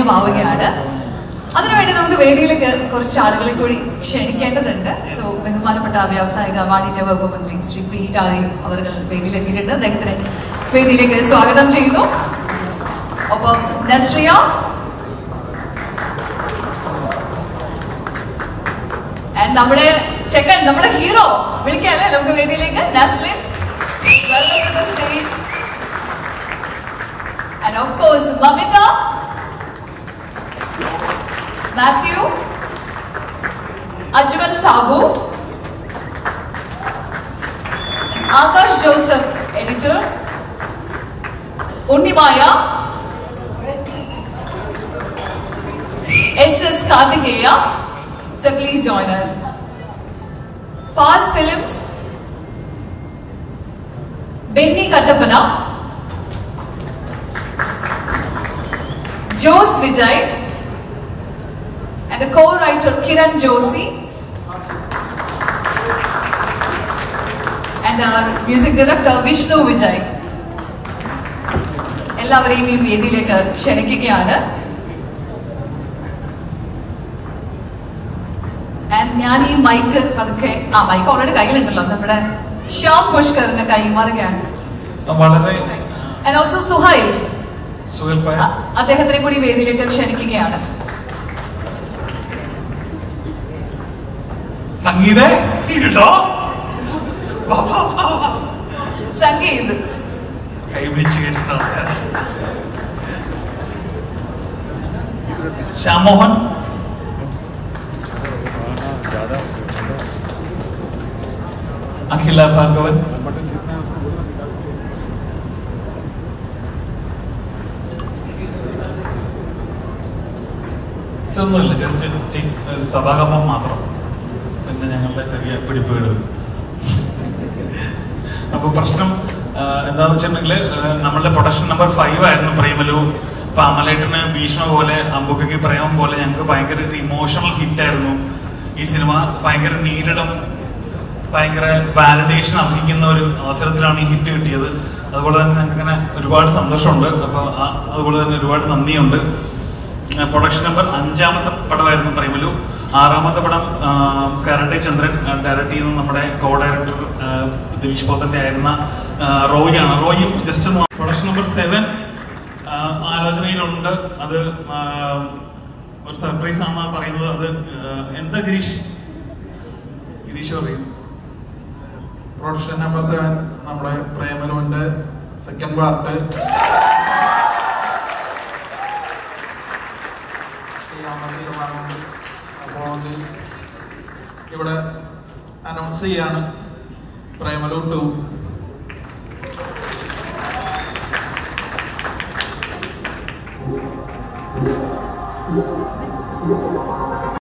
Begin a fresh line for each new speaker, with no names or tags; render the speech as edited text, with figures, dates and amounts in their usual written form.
ലഭ്യമാവുകയാണ്. അതിനുവേണ്ടി നമുക്ക് വേദിയിലേക്ക് കുറച്ച് ആളുകളെ കൂടി ക്ഷണിക്കേണ്ടതുണ്ട്. സോ ബഹുമാനപ്പെട്ട വ്യാവസായിക വാണിജ്യ വകുപ്പ് മന്ത്രി ശ്രീ പി ടാരി അവർ വേദിയിലെത്തിയിട്ടുണ്ട്. അദ്ദേഹത്തിന് വേദിയിലേക്ക് സ്വാഗതം ചെയ്യുന്നു. ഒപ്പം നസ്രിയ, നമ്മുടെ ചെക്കൻ, നമ്മുടെ ഹീറോ വിളിക്കല്ലേ നമുക്ക് വേദിയിലേക്ക്, Naslen. Welcome to the stage. And of course, Mamita, Matthew, Ajmal Sabu, and Akash Joseph, editor, Undimaya, S.S. Karthikeya. So please join us. Fast Films, Benny Kattapana, Jose Vijay, and the co-writer Kiran Joshi, and our music director Vishnu Vijay. എല്ലാവരെയും ഈ വേദിയിലേക്ക് ക്ഷണിക്കുകയാണ്. ഞാൻ ഈ mic പതുക്കെ mic already കയ്യിലുണ്ടല്ലോ, നമ്മുടെ ശ്യാം പുഷ്കറിന് കൈമാറുകയാണ്. ആൻഡ് ഓൾസോ സുഹൈൽ, അദ്ദേഹത്തിനെ കൂടി വേദിയിലേക്ക് ക്ഷണിക്കുകയാണ്. സംഗീത്
ശ്യാമോഹൻ, അഖില ഭാർഗവൻ, ഇതൊന്നുമില്ല, ജസ്റ്റ് സഭാകമ്പം മാത്രം, പിന്നെ ഞങ്ങളുടെ ചെറിയ പിടിപ്പുകൾ. അപ്പൊ പ്രശ്നം എന്താന്ന് വെച്ചിട്ടുണ്ടെങ്കിൽ നമ്മളുടെ പ്രൊഡക്ഷൻ നമ്പർ 5 ആയിരുന്നു പ്രേമലു. ഇപ്പൊ അമലേട്ടന് ഭീഷ്മ പോലെ, അമ്പുക്കയ്ക്ക് പ്രേമം പോലെ ഞങ്ങൾക്ക് ഭയങ്കര ഒരു ഇമോഷണൽ ഹിറ്റായിരുന്നു ഈ സിനിമ. ഭയങ്കര നീഡഡും ഭയങ്കര വാലിഡേഷൻ അർഹിക്കുന്ന ഒരു അവസരത്തിലാണ് ഈ ഹിറ്റ് കിട്ടിയത്. അതുപോലെ തന്നെ ഞങ്ങൾക്ക് ഇങ്ങനെ ഒരുപാട് സന്തോഷമുണ്ട്. അപ്പൊ അതുപോലെ തന്നെ ഒരുപാട് നന്ദിയുണ്ട്. പ്രൊഡക്ഷൻ നമ്പർ 5ാമത്തെ പടമായിരുന്നു പ്രേമലു. 6ാമത്തെ പടം കരട്ടെ ചന്ദ്രൻ ഡയറക്ട് ചെയ്യുന്ന നമ്മുടെ കോ ഡയറക്ടർ ദിനീഷ് പോത്തന്റെ ആയിരുന്ന റോയിയാണ്. റോയും ജസ്റ്റ് പ്രൊഡക്ഷൻ നമ്പർ 7 ആലോചനയിലുണ്ട്. അത് ഒരു സർപ്രൈസ് ആണെന്നാണ് പറയുന്നത്. അത് എന്താ ഗിരീഷ് പറയും?
പ്രൊഡക്ഷൻ നമ്പർ 7 നമ്മുടെ പ്രേമലുവിന്റെ സെക്കൻഡ് പാർട്ട് ചെയ്യാനുള്ള തീരുമാനമുണ്ട്. അപ്പോൾ അത് ഇവിടെ അനൗൺസ് ചെയ്യാണ്. പ്രേമലു 2.